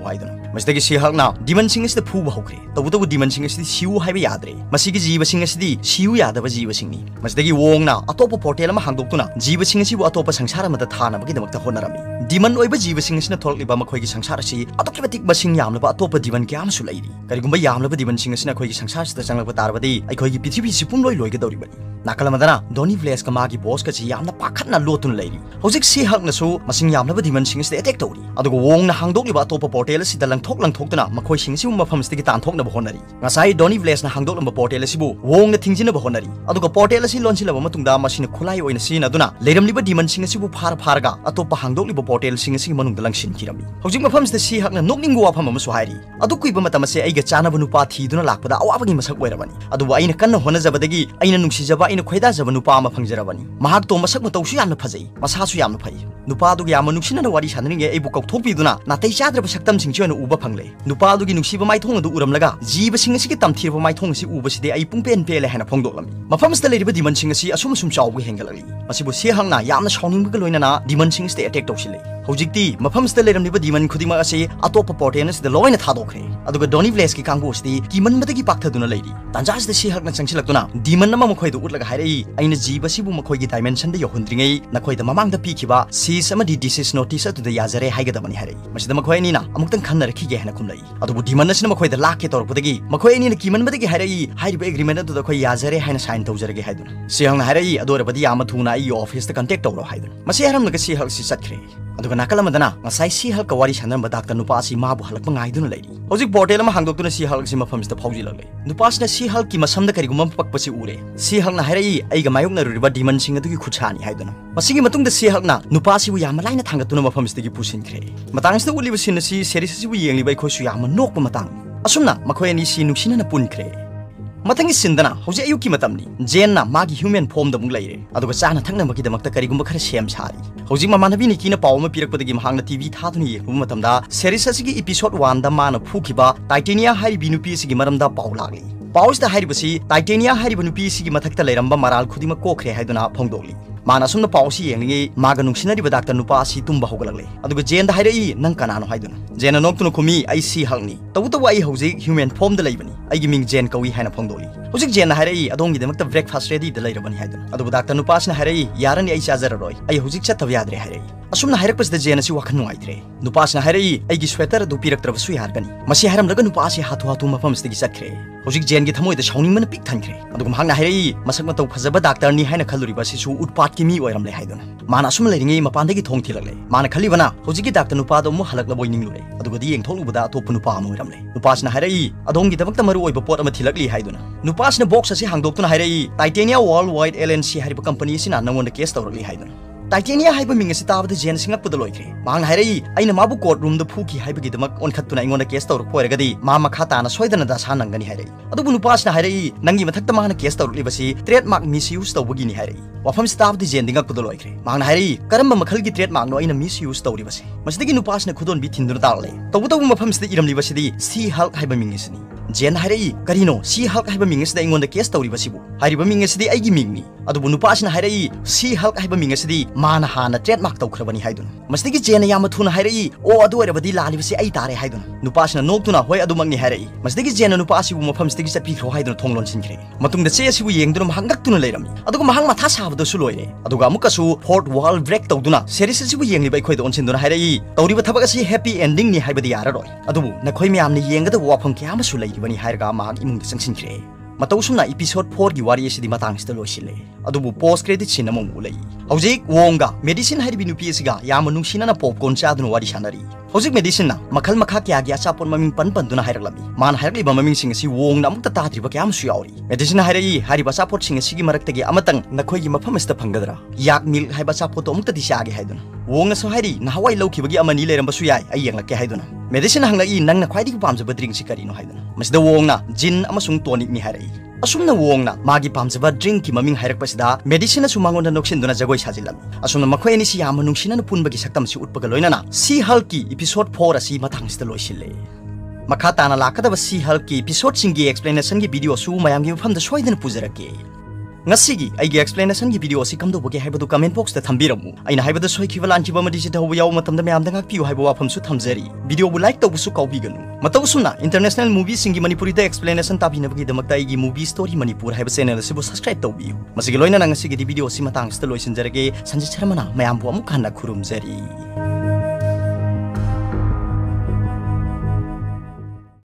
ꯃꯁꯤꯗꯒꯤ ꯁꯤ ꯍꯛꯅ ꯗꯤꯃꯟꯁꯤꯡ ꯑꯁꯤꯗ ꯐꯨꯕ ꯍꯧꯈ꯭ꯔꯦ ꯇꯧꯕꯇꯕꯨ ꯗꯤꯃꯟꯁꯤꯡ ꯑꯁꯤꯗꯤ ꯁꯤꯌꯨ ꯍꯥꯏꯕ ꯌꯥꯗ꯭ꯔꯦ ꯃꯁꯤꯒꯤ ꯖꯤꯕꯁꯤꯡ ꯑꯁꯤꯗꯤ ꯁꯤꯌꯨ ꯌꯥꯗꯕ ꯖꯤꯕꯁꯤꯡꯅꯤ ꯃꯁꯤꯗꯒꯤ ꯋꯣꯡꯅ ꯑꯇꯣꯞꯄ ꯄꯣꯔꯇꯦꯜ ꯑꯃ ꯍꯥꯡꯗꯣꯛꯇꯨꯅ ꯖꯤꯕꯁꯤꯡ ꯑꯁꯤꯕꯨ ꯑꯇꯣꯞꯄ ꯁꯪꯁꯥꯔ ꯑꯃꯗ ꯊꯥꯅꯕꯒꯤꯗꯃꯛꯇ ꯍꯣꯠꯅꯔꯝꯃꯤ ꯗꯤꯃꯟ ꯑꯣꯏꯕ ꯖꯤꯕꯁꯤꯡ ꯑꯁꯤꯅ ꯊꯣꯛꯂꯛꯂꯤꯕ ꯃꯈꯣꯏꯒꯤ ꯁꯪꯁꯥꯔ ꯑꯁꯤ ꯑꯗꯨꯛꯀꯤ ꯃꯇꯤꯛ ꯃꯁꯤꯡ ꯌꯥꯝꯂꯕ ꯑꯇꯣꯞꯄ ꯗꯤꯃꯟ ꯀꯌꯥ ꯑꯃꯁꯨ ꯂꯩꯔꯤ ꯀꯔꯤꯒꯨꯝꯕ ꯌꯥꯝꯂꯕ ꯗꯤꯃꯟꯁꯤꯡ ꯑꯁꯤꯅ ꯑꯩꯈꯣꯏꯒꯤ ꯁꯪꯁꯥꯔꯁꯤꯗ ꯆꯪꯂꯛꯄ ꯇꯥꯔꯕꯗꯤ ꯑꯩꯈꯣꯏꯒꯤ ꯄ꯭ꯔꯤꯊꯤꯕꯤꯁꯤ ꯄꯨꯝꯂꯣꯏ ꯂꯣꯏꯒꯗꯧꯔꯤꯕꯅꯤ ꯅꯥꯀꯜ ꯑꯃꯗꯅ ꯗꯣꯅꯤ ꯚ꯭ꯂꯦꯁꯀ ꯃꯥꯒꯤ ꯕꯣꯁꯀꯁꯤ ꯌꯥꯝꯅ ꯄꯥꯈꯠꯅ ꯂꯣꯠꯇꯨꯅ ꯂꯩꯔꯤ ꯍꯧꯖꯤꯛ ꯁꯤ ꯍꯛꯅꯁꯨ ꯃꯁꯤꯡ ꯌꯥꯝꯂꯕ ꯗꯤꯃꯟꯁꯤꯡ ꯑꯁꯤꯗ ꯑꯦꯇꯦꯛ ꯇꯧꯔꯤ ꯑꯗꯨꯒ ꯋꯣꯡꯅ ꯍꯥꯡꯗꯣꯛꯂꯤꯕ ꯑꯇꯣꯞꯄ ꯄꯣꯔꯇꯦꯜ ꯑꯁꯤꯗ ꯂꯪꯊꯣꯛꯇꯨꯅ ꯃꯈꯣꯏꯁꯤꯡ ꯑꯁꯤꯕꯨ ꯃꯐꯝꯁꯤꯗꯒꯤ ꯇꯥꯟꯊꯣꯛꯅꯕ ꯍꯣꯠꯅꯔꯤ ꯉꯁꯥꯏ ꯗꯣꯅꯤ ꯚ꯭ꯂꯦꯁꯅ ꯍꯥꯡꯗꯣꯛꯂꯝꯕ ꯄꯣꯔꯇꯦꯜ ꯑꯁꯤꯕꯨ ꯋꯣꯡꯅ ꯊꯤꯡꯖꯤꯟꯅꯕ ꯍꯣꯠꯅꯔꯤ ꯑꯗꯨꯒ ꯄꯣꯔꯇꯦꯜ ꯑꯁꯤ ꯂꯣꯟꯁꯤꯜꯂꯕ ꯃꯇꯨꯡꯗ ꯃꯁꯤꯅ ꯈꯨꯠꯂꯥꯏ ꯑꯣꯏꯅ ꯁꯤꯖꯤꯟꯅꯗꯨꯅ ꯂꯩꯔꯝꯂꯤꯕ ꯗꯤꯃꯟꯁꯤꯡ ꯑꯁꯤꯕꯨ ꯐꯥꯔꯒ ꯑꯇꯣꯞꯄ ꯍꯥꯡꯗꯣꯛꯂꯤꯕ ꯄꯣꯔꯇꯦꯜꯁꯤꯡ ꯑꯁꯤꯒꯤ ꯃꯅꯨꯡꯗ ꯂꯪꯁꯤꯟꯈꯤꯔꯝꯃꯤ ꯍꯧꯖꯤꯛ ꯃꯐꯝꯁꯤꯗ ꯁꯤ ꯍꯛꯅ ꯅꯣꯛꯅꯤꯡꯕ ꯋꯥꯐꯝ ꯑꯃꯁꯨ ꯍꯥꯏꯔꯤ ꯑꯗꯨ ꯀꯨꯏꯕ ꯃꯇꯝ ꯑꯁꯤ ꯑꯩꯒ ꯆꯥꯅꯕ ꯅꯨꯄꯥ ꯊꯤꯗꯨꯅ ꯂꯥꯛꯄꯗ ꯑꯋꯥꯕꯒꯤ ꯃꯁꯛ ꯑꯣꯏꯔꯕꯅꯤ ꯑꯗꯨꯕꯨ ꯑꯩꯅ ꯀꯟꯅ ꯍꯣꯠꯅꯖꯕꯗꯒꯤ ꯑꯩꯅ ꯅꯨꯡꯁꯤꯖꯕ ꯑꯩꯅ ꯈꯣꯏꯗꯥꯖꯕ ꯅꯨꯄꯥ ꯑꯃ ꯐꯪꯖꯔꯕꯅꯤ ꯃꯍꯥꯛꯇꯣ ꯃꯁꯛ ꯃꯇꯧꯁꯨ ꯌꯥꯝꯅ ꯐꯖꯩ ꯃꯁꯥꯁꯨ ꯌꯥꯝꯅ ꯐꯩ ꯅꯨꯄꯥꯗꯨꯒ ꯌꯥꯝꯅ ꯅꯨꯡꯁꯤꯅꯅ ꯋꯥꯔꯤ ꯁꯥꯟꯅꯔꯤꯉꯩ ꯑꯩꯕꯨ ꯀꯧꯊꯣꯛꯄꯤꯗꯨꯅ ꯅꯥꯇꯩ ꯆꯥꯗ꯭ꯔꯕ ꯁꯛꯇꯝꯁꯤꯡꯁꯤ ꯑꯣꯏꯅ ꯎꯕ ꯐꯪꯂꯦ ꯅꯨꯄꯥꯗꯨꯒꯤ ꯅꯨꯡꯁꯤꯕ ꯃꯥꯏꯊꯣꯡ ꯑꯗꯨ ꯎꯔꯝꯂꯒ ꯖꯤꯕꯁꯤꯡ ꯑꯁꯤꯒꯤ ꯇꯝꯊꯤꯔꯕ ꯃꯥꯏꯊꯣꯡ ꯑꯁꯤ ꯎꯕꯁꯤꯗꯤ ꯑꯩ ꯄꯨꯡꯄꯦꯟ ꯄꯦꯜꯂꯦ ꯍꯥꯏꯅ ꯐꯣꯡꯗꯣꯛꯂꯝꯃꯤ ꯃꯐꯝꯁꯤꯗ ꯂꯩꯔꯤꯕ ꯗꯤꯃꯟꯁꯤꯡ ꯑꯁꯤ ꯑꯁꯨꯝ ꯆꯥꯎꯕ ꯍꯦꯟꯒꯠꯂꯛꯂꯤ ꯃꯁꯤꯕꯨ ꯁꯤ ꯍꯛꯅ ꯌꯥꯝꯅ ꯁꯥꯎꯅꯤꯡꯕꯒ ꯂꯣꯏꯅꯅ ꯗꯤꯃꯟꯁꯤꯡ ꯑꯁꯤꯗ ꯑꯦꯇꯦꯛ ꯇꯧꯁꯤꯜꯂꯦ ꯍꯧꯖꯤꯛꯇꯤ ꯃꯐꯝꯁꯤꯗ ꯂꯩꯔꯝꯂꯤꯕ ꯗꯤꯃꯟ ꯈꯨꯗꯤꯡꯃꯛ ꯑꯁꯤ ꯑꯇꯣꯞꯄ ꯄꯣꯔꯇꯦꯜ ꯑꯁꯤꯗ ꯂꯣꯏꯅ ꯊꯥꯗꯣꯛꯈ꯭ꯔꯦ ꯑꯗꯨꯒ ꯗꯣꯅꯤ ꯚ꯭ꯂꯦꯁꯀꯤ ꯀꯥꯡꯕꯨ ꯑꯁꯤꯗꯤ ꯀꯤꯃꯟꯕꯗꯒꯤ ꯄꯥꯛꯊꯗꯨꯅ ꯂꯩꯔꯤ ꯇꯥꯟꯖꯥꯁꯤꯗ ꯁꯤ ꯍꯛꯅ ꯆꯪꯁꯤꯜꯂꯛꯇꯨꯅ ꯗꯤꯃꯟ ꯑꯃ ꯃꯈꯣꯏꯗ ꯎꯠꯂꯒ ꯍꯥꯏꯔꯛꯏ ꯑꯩꯅ ꯖꯤꯕꯁꯤꯕꯨ ꯃꯈꯣꯏꯒꯤ ꯗꯥꯏꯃꯦꯟꯁꯟꯗ ꯌꯧꯍꯟꯗ꯭ꯔꯤꯉꯩ ꯅꯈꯣꯏꯗ ꯃꯃꯥꯡꯗ ꯄꯤꯈꯤꯕ ꯁꯤꯁ ꯑꯃꯗꯤ ꯗꯤꯁꯤꯁ ꯅꯣꯇꯤꯁ ꯑꯗꯨꯗ ꯌꯥꯖꯔꯦ ꯍꯥꯏꯒꯗꯕꯅꯤ ꯍꯥꯏꯔꯛꯏ ꯃꯁꯤꯗ ꯃꯈꯣꯏ ꯑꯅꯤꯅ ꯑꯃꯨꯛꯇꯪ ꯈꯟꯅꯔꯛꯈꯤꯒꯦ ꯍꯥꯏꯅ ꯈꯨꯝꯂꯛꯏ ꯑꯗꯨꯕꯨ ꯗꯤꯃꯟ ꯑꯁꯤꯅ ꯃꯈꯣꯏꯗ ꯂꯥꯛꯀꯦ ꯇꯧꯔꯛꯄꯗꯒꯤ ꯃꯈꯣꯏ ꯑꯅꯤꯅ ꯀꯤꯃꯟꯕꯗꯒꯤ ꯍꯥꯏꯔꯛꯏ ꯍꯥꯏꯔꯤꯕ ꯑꯦꯒ꯭ꯔꯤꯃꯦꯟ ꯑꯗꯨꯗ ꯑꯩꯈꯣꯏ ꯌꯥꯖꯔꯦ ꯍꯥꯏꯅ ꯁꯥꯏꯟ ꯇꯧꯖꯔꯒꯦ ꯍꯥꯏꯗꯨꯅ ꯁꯤ ꯍꯛꯅ ꯍꯥꯏꯔꯛꯏ ꯑꯗꯨ ꯑꯣꯏꯔꯕꯗꯤ ꯌꯥꯝꯅ ꯊꯨꯅ ꯑꯩꯒꯤ ꯑꯣꯐꯤꯁꯇ ꯀꯟꯇꯦꯛ ꯇꯧꯔꯣ ꯍꯥꯏꯗꯨꯅ ꯃꯁꯤ ꯍꯥꯏꯔꯝꯂꯒ ꯁꯤ ꯍꯛꯁꯤ ꯆꯠꯈ꯭ꯔꯦ ꯑꯗꯨꯒ ꯅꯥꯀꯜ ꯑꯃꯗꯅ ꯉꯁꯥꯏ ꯁꯤ ꯍꯛꯀ ꯋꯥꯔꯤ ꯁꯥꯟꯅꯔꯝꯕ ꯗꯥꯛꯇꯔ ꯅꯨꯄꯥ ꯑꯁꯤ ꯃꯥꯕꯨ ꯍꯜꯂꯛꯄ ꯉꯥꯏꯗꯨꯅ ꯂꯩꯔꯤ ꯍꯧꯖꯤꯛ ꯄꯣꯔꯇꯦꯜ ꯑꯃ ꯍꯥꯡꯗꯣꯛꯇꯨꯅ ꯁꯤ ꯍꯛ ꯑꯁꯤ ꯃꯐꯝꯁꯤꯗ ꯐꯥꯎꯖꯤꯜꯂꯛꯂꯦ ꯅꯨꯄꯥꯁꯤꯅ ꯁꯤ ꯍꯛꯀꯤ ꯃꯁꯝꯗ ꯀꯔꯤꯒꯨꯝꯕ ꯑꯃ ꯄꯛꯄꯁꯤ ꯎꯔꯦ ꯁꯤ ꯍꯛꯅ ꯍꯥꯏꯔꯛꯏ ꯑꯩꯒ ꯃꯥꯌꯣꯛꯅꯔꯨꯔꯤꯕ ꯗꯤꯃꯟꯁꯤꯡ ꯑꯗꯨꯒꯤ ꯈꯨꯠꯁꯥꯅꯤ ꯍꯥꯏꯗꯨꯅ ꯃꯁꯤꯒꯤ ꯃꯇꯨꯡꯗ ꯁꯤ ꯍꯛꯅ ꯅꯨꯄꯥꯁꯤꯕꯨ ꯌꯥꯝꯅ ꯂꯥꯏꯅ ꯊꯥꯡꯒꯠꯇꯨꯅ ꯃꯐꯝꯁꯤꯗꯒꯤ ꯄꯨꯁꯤꯟꯈ꯭ꯔꯦ ꯃꯇꯥꯡꯁꯤꯗ ꯎꯠꯂꯤꯕ ꯁꯤꯟ ꯑꯁꯤ ꯁꯦꯔꯤꯁ ꯑꯁꯤꯕꯨ ꯌꯦꯡꯂꯤꯕ ꯑꯩꯈꯣꯏꯁꯨ ꯌꯥꯝꯅ ꯅꯣꯛꯄ ꯃꯇꯥꯡꯅꯤ ꯑꯁꯨꯝꯅ ꯃꯈꯣꯏ ꯑꯅꯤꯁꯤ ꯅꯨꯡꯁꯤꯅꯅ ꯄꯨꯟꯈ꯭ꯔꯦ ꯃꯊꯪꯒꯤ ꯁꯤꯟꯗꯅ ꯍꯧꯖꯤꯛ ꯑꯌꯨꯛꯀꯤ ꯃꯇꯝꯅꯤ ꯖꯦꯟꯅ ꯃꯥꯒꯤ ꯍ꯭ꯌꯨꯃꯦꯟ ꯐꯣꯝꯗ ꯑꯃꯨꯛ ꯂꯩꯔꯦ ꯑꯗꯨꯒ ꯆꯥꯅ ꯊꯛꯅꯕꯒꯤꯗꯃꯛꯇ ꯀꯔꯤꯒꯨꯝꯕ ꯈꯔ ꯁꯦꯝ ꯁꯥꯔꯤ ꯍꯧꯖꯤꯛ ꯃꯃꯥꯟꯅꯕꯤ ꯅꯤꯀꯤꯅ ꯄꯥꯎ ꯑꯃ ꯄꯤꯔꯛꯄꯗꯒꯤ ꯃꯍꯥꯛꯅ ꯇꯤꯚꯤ ꯊꯥꯗꯨꯅ ꯌꯦꯡꯂꯨꯕ ꯃꯇꯝꯗ ꯁꯦꯔꯤꯁ ꯑꯁꯤꯒꯤ ꯏꯄꯤꯁꯣꯗ 1ꯗ ꯃꯥꯅ ꯐꯨꯈꯤꯕ ꯇꯥꯏꯇꯦꯅꯤꯌꯥ ꯍꯥꯏꯔꯤꯕꯤ ꯅꯨꯄꯤ ꯑꯁꯤꯒꯤ ꯃꯔꯝꯗ ꯄꯥꯎ ꯂꯥꯛꯂꯤ ꯄꯥꯎꯁꯤꯗ ꯍꯥꯏꯔꯤꯕꯁꯤ ꯇꯥꯏꯇꯦꯅꯤꯌꯥ ꯍꯥꯏꯔꯤꯕ ꯅꯨꯄꯤ ꯑꯁꯤꯒꯤ ꯃꯊꯛꯇ ꯂꯩꯔꯝꯕ ꯃꯔꯥꯜ ꯈꯨꯗꯤꯡꯃꯛ ꯀꯣꯛꯈ꯭ꯔꯦ ꯍꯥꯏꯗꯨꯅ ꯐꯣꯡꯗꯣꯛꯂꯤ ꯃꯥꯅ ꯑꯁꯨꯝꯅ ꯄꯥꯎ ꯑꯁꯤ ꯌꯦꯡꯂꯤꯉꯩ ꯃꯥꯒ ꯅꯨꯡꯁꯤꯅꯔꯤꯕ ꯗꯥꯛꯇꯔ ꯅꯨꯄꯥ ꯑꯁꯤ ꯇꯨꯝꯕ ꯍꯧꯒꯠꯂꯛꯂꯦ ꯑꯗꯨꯒ ꯖꯦꯟꯗ ꯍꯥꯏꯔꯛꯏ ꯅꯪ ꯀꯅꯥꯅꯣ ꯍꯥꯏꯗꯨꯅ ꯖꯦꯟꯅ ꯅꯣꯛꯇꯨꯅ ꯈꯨꯝꯃꯤ ꯑꯩ ꯁꯤ ꯍꯛꯅꯤ ꯇꯧꯕꯇꯕꯨ ꯑꯩ ꯍꯧꯖꯤꯛ ꯍ꯭ꯌꯨꯃꯦꯟ ꯐꯣꯝꯗ ꯂꯩꯕꯅꯤ ꯑꯩꯒꯤ ꯃꯤꯡ ꯖꯦꯟ ꯀꯧꯏ ꯍꯥꯏꯅ ꯐꯣꯡꯗꯣꯛꯂꯤ ꯍꯧꯖꯤꯛ ꯖꯦꯟꯅ ꯍꯥꯏꯔꯛꯏ ꯑꯗꯣꯝꯒꯤꯗꯃꯛꯇ ꯕ꯭ꯔꯦꯛꯐꯥꯁꯠ ꯔꯦꯗꯤꯗ ꯂꯩꯔꯕꯅꯤ ꯍꯥꯏꯗꯨꯅ ꯑꯗꯨꯕꯨ ꯗꯥꯛꯇꯔ ꯅꯨꯄꯥꯁꯤꯅ ꯍꯥꯏꯔꯛꯏ ꯌꯥꯔꯅꯤ ꯑꯩ ꯆꯥꯖꯔꯔꯣꯏ ꯑꯩ ꯍꯧꯖꯤꯛ ꯆꯠꯇꯕ ꯌꯥꯗ꯭ꯔꯦ ꯍꯥꯏꯔꯛꯏ ꯑꯁꯨꯝꯅ ꯍꯥꯏꯔꯛꯄꯁꯤꯗ ꯖꯦꯟ ꯑꯁꯤ ꯋꯥꯈꯜ ꯅꯨꯡꯉꯥꯏꯇ꯭ꯔꯦ ꯅꯨꯄꯥꯁꯤꯅ ꯍꯥꯏꯔꯛꯏ ꯑꯩꯒꯤ ꯁ꯭ꯋꯦꯇꯔ ꯑꯗꯨ ꯄꯤꯔꯛꯇ꯭ꯔꯕꯁꯨ ꯌꯥꯔꯒꯅꯤ ꯃꯁꯤ ꯍꯥꯏꯔꯝꯂꯒ ꯅꯨꯄꯥ ꯑꯁꯤ ꯍꯥꯊꯨ ꯃꯐꯝꯁꯤꯗꯒꯤ ꯆꯠꯈ꯭ꯔꯦ ꯍꯧꯖꯤꯛ ꯖꯦꯟꯒꯤ ꯊꯃꯣꯏꯗ ꯁꯥꯎꯅꯤꯡꯕꯅ ꯄꯤꯛ ꯊꯟꯈ꯭ꯔꯦ ꯑꯗꯨꯒ ꯃꯍꯥꯛꯅ ꯍꯥꯏꯔꯛꯏ ꯃꯁꯛ ꯃꯇꯧ ꯐꯖꯕ ꯗꯥꯛꯇꯔꯅꯤ ꯍꯥꯏꯅ ꯈꯜꯂꯨꯔꯤꯕ ꯑꯁꯤꯁꯨ ꯎꯠꯄꯥꯠꯀꯤ ꯃꯤ ꯑꯣꯏꯔꯝꯂꯦ ꯍꯥꯏꯗꯨꯅ ꯃꯥꯅ ꯑꯁꯨꯝ ꯂꯩꯔꯤꯉꯩ ꯃꯄꯥꯟꯗꯒꯤ ꯊꯣꯡ ꯊꯤꯜꯂꯛꯂꯦ ꯃꯥꯅ ꯈꯜꯂꯤꯕꯅ ꯍꯧꯖꯤꯛꯀꯤ ꯗꯥꯛꯇꯔ ꯅꯨꯄꯥꯗꯣ ꯑꯃꯨꯛ ꯍꯜꯂꯛꯂꯕꯣꯏ ꯅꯤꯡꯂꯨꯔꯦ ꯑꯗꯨꯒꯗꯤ ꯌꯦꯡꯊꯣꯛꯂꯨꯕꯗ ꯑꯇꯣꯞꯄ ꯅꯨꯄꯥ ꯑꯃ ꯑꯣꯏꯔꯝꯂꯦ ꯅꯨꯄꯥꯁꯤꯅ ꯍꯥꯏꯔꯛꯏ ꯑꯗꯣꯝꯒꯤꯗꯃꯛꯇ ꯃꯔꯨꯑꯣꯏꯕ ꯄꯣꯠ ꯑꯃ ꯊꯤꯜꯂꯛꯂꯤ ꯍꯥꯏꯗꯨꯅ ꯅꯨꯄꯥꯁꯤꯅ ꯕꯣꯛꯁ ꯑꯁꯤ ꯍꯥꯡꯗꯣꯛꯇꯨꯅ ꯍꯥꯏꯔꯛꯏ ꯇꯥꯏꯇꯦꯅꯤꯌꯥ ꯋꯥꯔꯜꯗ ꯋꯥꯏꯗ LNC ꯍꯥꯏꯔꯤꯕ ꯀꯝꯄꯅꯤ ꯑꯁꯤꯅ ꯅꯪꯉꯣꯟꯗ ꯀꯦꯁ ꯇꯧꯔꯛꯂꯤ ꯍꯥꯏꯗꯨꯅ ꯇꯥꯏꯇꯦꯅꯤꯌꯥ ꯍꯥꯏꯕ ꯃꯤꯡ ꯑꯁꯤ ꯇꯥꯕꯗ ꯖꯦꯟ ꯁꯤꯡꯉꯛꯄꯗ ꯂꯣꯏꯈ꯭ꯔꯦ ꯃꯍꯥꯛꯅ ꯍꯥꯏꯔꯛꯏ ꯑꯩꯅ ꯃꯥꯕꯨ ꯀꯣꯔꯠ ꯔꯨꯝꯗ ꯐꯨꯈꯤ ꯍꯥꯏꯕꯒꯤꯗꯃꯛ ꯑꯣꯟꯈꯠꯇꯨꯅ ꯑꯩꯉꯣꯟꯗ ꯀꯦꯁ ꯇꯧꯔꯛꯄ ꯑꯣꯏꯔꯒꯗꯤ ꯃꯥ ꯃꯈꯥ ꯇꯥꯅ ꯁꯣꯏꯗꯅ ꯗꯁꯥ ꯅꯪꯒꯅꯤ ꯍꯥꯏꯔꯛꯏ ꯑꯗꯨꯕꯨ ꯅꯨꯄꯥꯁꯤꯅ ꯍꯥꯏꯔꯛꯏ ꯅꯪꯒꯤ ꯃꯊꯛꯇ ꯃꯥꯅ ꯀꯦꯁ ꯇꯧꯔꯛꯂꯤꯕꯁꯤ ꯇ꯭ꯔꯦꯗꯃꯥꯔꯛ ꯃꯤꯁꯌꯨꯁ ꯇꯧꯕꯒꯤꯅꯤ ꯍꯥꯏꯔꯛꯏ ꯋꯥꯐꯝꯁꯤ ꯇꯥꯕꯗ ꯖꯦꯟꯗꯤ ꯉꯛꯄꯗ ꯂꯣꯏꯈ꯭ꯔꯦ ꯃꯍꯥꯛꯅ ꯍꯥꯏꯔꯛꯏ ꯀꯔꯝꯕ ꯃꯈꯜꯒꯤ ꯇ꯭ꯔꯦꯗꯃꯥꯔꯛꯅꯣ ꯑꯩꯅ ꯃꯤꯁꯌꯨꯁ ꯇꯧꯔꯤꯕꯁꯤ ꯃꯁꯤꯗꯒꯤ ꯅꯨꯄꯥꯁꯤꯅ ꯈꯨꯗꯣꯟꯕꯤ ꯊꯤꯟꯗꯨꯅ ꯇꯥꯛꯂꯦ ꯇꯧꯕꯇꯕꯨ ꯃꯐꯝꯁꯤꯗ ꯏꯔꯝꯂꯤꯕꯁꯤꯗꯤ ꯁꯤ ꯍꯜꯛ ꯍꯥꯏꯕ ꯃꯤꯡ ꯑꯁꯤꯅꯤ ꯖꯦꯟ ꯍꯥꯏꯔꯛꯏ ꯀꯔꯤꯅꯣ ꯁꯤ ꯍꯜꯛ ꯍꯥꯏꯕ ꯃꯤꯡ ꯑꯁꯤꯗ ꯑꯩꯉꯣꯟꯗ ꯀꯦꯁ ꯇꯧꯔꯤꯕꯁꯤꯕꯨ ꯍꯥꯏꯔꯤꯕ ꯃꯤꯡ ꯑꯁꯤꯗꯤ ꯑꯩꯒꯤ ꯃꯤꯡꯅꯤ ꯑꯗꯨꯕꯨ ꯅꯨꯄꯥꯁꯤꯅ ꯍꯥꯏꯔꯛꯏ ꯁꯤ ꯍꯜꯛ ꯍꯥꯏꯕ ꯃꯤꯡ ꯑꯁꯤꯗꯤ ꯃꯥꯅ ꯍꯥꯟꯅ ꯇ꯭ꯔꯦꯗꯃꯥꯔꯛ ꯇꯧꯈ꯭ꯔꯕꯅꯤ ꯍꯥꯏꯗꯨꯅ ꯃꯁꯤꯗꯒꯤ ꯖꯦꯟꯅ ꯌꯥꯝꯅ ꯊꯨꯅ ꯍꯥꯏꯔꯛꯏ ꯑꯣ ꯑꯗꯨ ꯑꯣꯏꯔꯕꯗꯤ ꯂꯥꯜꯂꯤꯕꯁꯤ ꯑꯩ ꯇꯥꯔꯦ ꯍꯥꯏꯗꯨꯅ ꯅꯨꯄꯥꯁꯤꯅ ꯅꯣꯛꯇꯨꯅ ꯍꯣꯏ ꯑꯗꯨꯃꯛꯅꯤ ꯍꯥꯏꯔꯛꯏ ꯃꯁꯤꯗꯒꯤ ꯖꯦꯟꯅ ꯅꯨꯄꯥ ꯑꯁꯤꯕꯨ ꯃꯐꯝꯁꯤꯗꯒꯤ ꯆꯠꯄꯤꯈ꯭ꯔꯣ ꯍꯥꯏꯗꯨꯅ ꯊꯣꯡ ꯂꯣꯟꯁꯤꯟꯈ꯭ꯔꯦ ꯃꯇꯨꯡꯗ ꯆꯦ ꯑꯁꯤꯕꯨ ꯌꯦꯡꯗꯨꯅ ꯃꯍꯥꯛ ꯉꯛꯇꯨꯅ ꯂꯩꯔꯝꯃꯤ ꯑꯗꯨꯒ ꯃꯍꯥꯛ ꯃꯊꯥ ꯁꯥꯕꯗꯁꯨ ꯂꯣꯏꯔꯦ ꯑꯗꯨꯒ ꯑꯃꯨꯛꯀꯁꯨ ꯐꯣꯔꯠ ꯋꯥꯜ ꯕ꯭ꯔꯦꯛ ꯇꯧꯗꯨꯅ ꯁꯦꯔꯤꯁ ꯑꯁꯤꯕꯨ ꯌꯦꯡꯂꯤꯕ ꯑꯩꯈꯣꯏꯗ ꯑꯣꯟꯁꯤꯟꯗꯨꯅ ꯍꯥꯏꯔꯛꯏ ꯇꯧꯔꯤꯕ ꯊꯕꯛ ꯑꯁꯤ ꯍꯦꯄꯤ ꯑꯦꯟꯗꯤꯡꯅꯤ ꯍꯥꯏꯕꯗꯤ ꯌꯥꯔꯔꯣꯏ ꯑꯗꯨꯕꯨ ꯅꯈꯣꯏ ꯃꯌꯥꯝꯅ ꯌꯦꯡꯒꯗꯕ ꯋꯥꯐꯝ ꯀꯌꯥ ꯑꯃꯁꯨ ꯂꯩꯔꯤꯕꯅꯤ ꯍꯥꯏꯔꯒ ꯃꯍꯥꯛ ꯏꯃꯨꯡꯗ ꯆꯪꯁꯤꯟꯈ꯭ꯔꯦ ꯃꯇꯧꯁꯨꯝꯅ ꯏꯄꯤꯁꯣꯗ 4ꯒꯤ ꯋꯥꯔꯤ ꯑꯁꯤꯗꯤ ꯃꯇꯥꯡꯁꯤꯗ ꯂꯣꯏꯁꯤꯜꯂꯦ ꯑꯗꯨꯕꯨ ꯄꯣꯁ ꯀ꯭ꯔꯦꯗꯤꯠ ꯁꯤꯟ ꯑꯃꯃꯨꯛ ꯂꯩ ꯍꯧꯖꯤꯛ ꯋꯣꯡꯒ ꯃꯦꯗꯤꯁꯤꯟ ꯍꯥꯏꯔꯤꯕꯤ ꯅꯨꯄꯤ ꯑꯁꯤꯒ ꯌꯥꯝꯅ ꯅꯨꯡꯁꯤꯅꯅ ꯄꯣꯞꯀꯣꯔꯟ ꯆꯥꯗꯨꯅ ꯋꯥꯔꯤ ꯁꯥꯟꯅꯔꯤ ꯍꯧꯖꯤꯛ ꯃꯦꯗꯤꯁꯤꯟꯅ ꯃꯈꯜ ꯃꯈꯥ ꯀꯌꯥꯒꯤ ꯑꯆꯥꯄꯣꯠ ꯃꯃꯤꯡ ꯄꯟꯗꯨꯅ ꯍꯥꯏꯔꯛꯂꯝꯃꯤ ꯃꯥꯅ ꯍꯥꯏꯔꯛꯂꯤꯕ ꯃꯃꯤꯡꯁꯤꯡ ꯑꯁꯤ ꯋꯣꯡꯅ ꯑꯃꯨꯛꯇ ꯇꯥꯗ꯭ꯔꯤꯕ ꯀꯌꯥ ꯑꯃꯁꯨ ꯌꯥꯎꯔꯤ ꯃꯦꯗꯤꯁꯤꯟꯅ ꯍꯥꯏꯔꯛꯏ ꯍꯥꯏꯔꯤꯕ ꯑꯆꯥꯄꯣꯠꯁꯤꯡ ꯑꯁꯤꯒꯤ ꯃꯔꯛꯇꯒꯤ ꯑꯃꯇꯪ ꯅꯈꯣꯏꯒꯤ ꯃꯐꯝ ꯑꯁꯤꯗ ꯐꯪꯒꯗ꯭ꯔꯥ ꯌꯥꯛ ꯃꯤꯜꯛ ꯍꯥꯏꯕ ꯑꯆꯥꯄꯣꯠꯇꯣ ꯑꯃꯨꯛꯇꯗꯤ ꯆꯥꯒꯦ ꯍꯥꯏꯗꯨꯅ ꯋꯣꯡꯅꯁꯨ ꯍꯥꯏꯔꯤ ꯅꯍꯥꯟꯋꯥꯏ ꯂꯧꯈꯤꯕꯒꯤ ꯑꯃꯅꯤ ꯂꯩꯔꯝꯕꯁꯨ ꯌꯥꯏ ꯑꯩ ꯌꯦꯡꯂꯛꯀꯦ ꯍꯥꯏꯗꯨꯅ ꯃꯦꯗꯤꯁꯤꯟꯅ ꯍꯪꯂꯛꯏ ꯅꯪꯅ ꯈ꯭ꯋꯥꯏꯗꯒꯤ ꯄꯥꯝꯖꯕ ꯗ꯭ꯔꯤꯡꯛꯁꯤ ꯀꯔꯤꯅꯣ ꯍꯥꯏꯗꯨꯅ ꯃꯁꯤꯗ ꯋꯣꯡꯅ ꯖꯤꯟ ꯑꯃꯁꯨꯡ ꯇꯣꯅꯤꯛꯅꯤ ꯍꯥꯏꯔꯛꯏ ꯑꯁꯨꯝꯅ ꯋꯣꯡꯅ ꯃꯥꯒꯤ ꯄꯥꯝꯖꯕ ꯗ꯭ꯔꯤꯡꯛꯀꯤ ꯃꯃꯤꯡ ꯍꯥꯏꯔꯛꯄꯁꯤꯗ ꯃꯦꯗꯤꯁꯤꯟꯅꯁꯨ ꯃꯉꯣꯟꯗ ꯅꯣꯛꯁꯤꯟꯗꯨꯅ ꯖꯒꯣꯏ ꯁꯥꯖꯤꯜꯂꯝꯃꯤ ꯑꯁꯨꯝꯅ ꯃꯈꯣꯏ ꯑꯅꯤꯁꯤ ꯌꯥꯝꯅ ꯅꯨꯡꯁꯤꯅꯅ ꯄꯨꯟꯕꯒꯤ ꯁꯛꯇꯝꯁꯤ ꯎꯠꯄꯒ ꯂꯣꯏꯅꯅ ꯁꯤ ꯍꯜꯛꯀꯤ ꯏꯄꯤꯁꯣꯗ 4 ꯑꯁꯤ ꯃꯇꯥꯡꯁꯤꯗ ꯂꯣꯏꯁꯤꯜꯂꯦ ꯃꯈꯥ ꯇꯥꯅ ꯂꯥꯛꯀꯗꯕ ꯁꯤ ꯍꯜꯛꯀꯤ ꯏꯄꯤꯁꯣꯗꯁꯤꯡꯒꯤ ꯑꯦꯛꯁꯄ꯭ꯂꯦꯅꯦꯁꯟꯒꯤ ꯚꯤꯗꯤꯑꯣꯁꯨ ꯃꯌꯥꯝꯒꯤ ꯃꯐꯝꯗ ꯁꯣꯏꯗꯅ ꯄꯨꯖꯔꯛꯀꯦ ngasi aigi explanation gi video si kamdo boge haibadu comment box ta thambiramu aina haibada soikiba lanchiba madi si dawu yaw matamda mayam dangak piu haiba wafam su thamjari video bu like to busu kaubiganu mataw sumna international movie singi manipuri da explanation tabina bagi damakta aigi movie story manipur haiba channel sibu subscribe to biu masigi loina ngasi gi video si matang sta loisin jarage Shanjit Sharma na mayam bu amuk hanna khurum jari